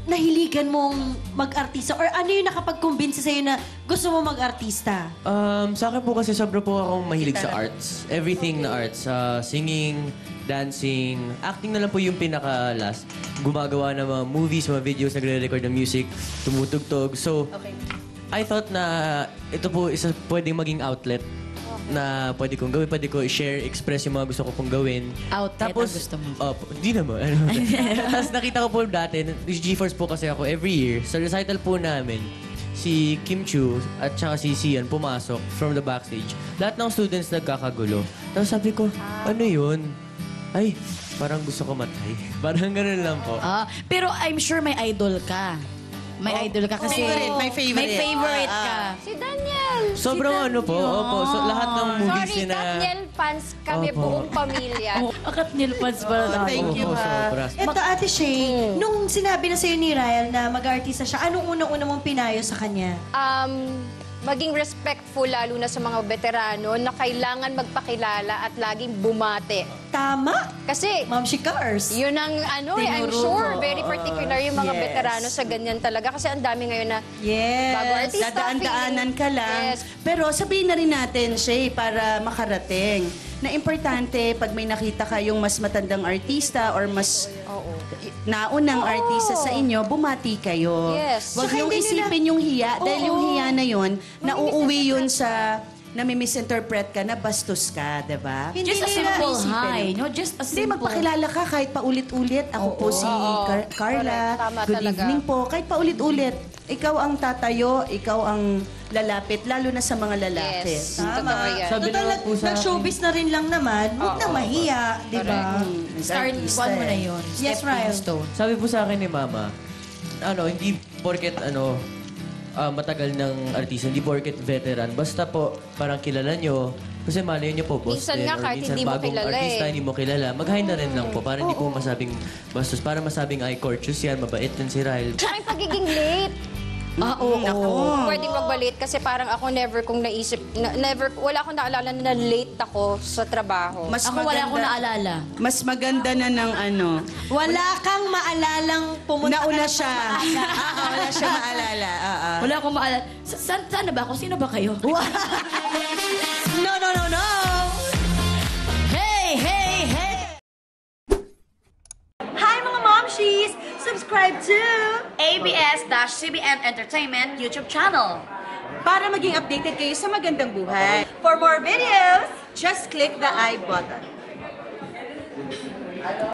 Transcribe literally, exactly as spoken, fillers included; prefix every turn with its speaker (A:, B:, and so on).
A: nahiligan mong mag-artista? Or ano yung nakapag-convince sa'yo na gusto mo mag-artista?
B: Um, sa akin po kasi sobra po akong mahilig sa arts. Everything na arts. Uh, singing, dancing, acting na lang po yung pinaka-last. Gumagawa ng mga movies, mga videos, nagre-record ng music, tumutugtog. So,
C: Okay.
B: I thought na ito po isa pwedeng maging outlet na pwede kong gawin, pwede ko i-share, express yung mga gusto ko pong gawin.
D: Outlet ang gusto mo?
B: Opo, di naman. Ano, Tapos nakita ko po dati, G-Force po kasi ako every year, sa recital po namin, si Kim Chu at saka si Sian pumasok from the backstage. Lahat ng students nagkakagulo. Tapos sabi ko, ano yun? Ay, parang gusto ko matay. Parang ganun lang po.
D: Ah, pero I'm sure may idol ka. May idol ka kasi...
C: Favorite, may favorite.
D: May favorite
C: Ah,
D: ka.
E: Si Daniel.
B: Sobrang ano po, opo. So, lahat ng movies
E: Sorry,
B: na...
E: Daniel fans kami
B: Opo.
E: buong pamilya.
D: Oh, akat nil pads pala tayo.
C: thank you,
B: Opo,
C: ha.
B: sobra.
A: Eto, Ate Shay, nung sinabi na sa'yo ni Ryle na mag-artista siya, anong unang-una mong pinayo sa kanya?
E: Um, maging respectful lalo na sa mga veterano na kailangan magpakilala at laging bumate.
A: Tama?
E: Kasi
A: Ma'am Shikars.
E: yun ang ano eh, I'm
A: Tinuro
E: sure
A: ko,
E: very
A: oo.
E: particular yung mga
A: Yes.
E: veterano sa ganyan talaga. Kasi ang dami ngayon na
A: Yes.
E: bago artista.
C: Dadaan-daanan ka lang.
E: Yes.
C: Pero sabihin na rin natin, Shay, para makarating, na importante pag may nakita kayong mas matandang artista or mas
E: Oo.
C: naunang artista sa inyo, bumati kayo.
E: Yes.
C: Huwag
A: Saka
C: niyong
A: hindi nila-
C: isipin yung hiya. Dahil
A: Oo.
C: yung hiya na yun, nauuwi yun sa nami-misinterpret ka na bastos ka, di ba?
A: Hindi
D: Just a
A: nila
D: simple
C: isipin.
D: hi, no? Just a
C: Hindi,
D: simple...
C: magpakilala ka kahit paulit-ulit. Ako po si
E: Oo.
C: Car- Carla.
E: Correct. Tama
C: Good
E: talaga.
C: evening po. Kahit paulit-ulit. Ikaw ang tatayo, ikaw ang lalapit, lalo na sa mga lalaki.
E: Yes.
A: Tama.
E: Totoo yan.
B: Sabi
A: Total,
B: naman po sa akin-
A: nag-showbiz na rin lang naman. Huwag na mahiya, di ba?
C: Hmm,
D: Start
C: artista
D: one mo
C: eh.
D: na yun.
A: Yes,
D: Stepping
A: Ryle.
D: stone.
B: Sabi po sa akin ni Mama, ano, hindi porket ano, ah, matagal ng artista, hindi porket veteran. Basta po, parang kilala nyo. Kasi malay nyo po, boss
E: Minsan
B: din,
E: nga
B: or
E: kahit
B: minsan
E: hindi mo
B: bagong
E: kilala
B: artista,
E: eh.
B: hindi mo kilala. Mag-hi na rin lang po, para hindi po masabing bastos. Para masabing, ay, courteous yan, mabait din si Ryle.
E: Tsaka yung pagiging late.
D: Ah, oo.
C: Nako.
E: Pwedeng magbalit kasi parang ako never kong naisip, na, never, wala akong naalala na late ako sa trabaho.
C: Mas
D: Ako wala akong
C: maganda-
D: naalala.
C: Mas maganda na ng ano.
A: Wala kang maalalang pumunta
C: Nauna
A: ka ng
C: siya.
A: maaga.
C: Ah, wala siya maalala. Ah, ah.
D: Wala akong maalala. Sa, saan, saan na ba ako? Sino ba kayo?
A: No, no, no, no!
D: Hey, hey, hey!
A: Hi mga momshies! Subscribe to
D: A B S-C B N Entertainment YouTube channel.
C: Para maging updated kayo sa magandang buhay,
A: For more videos!
C: just click the I button.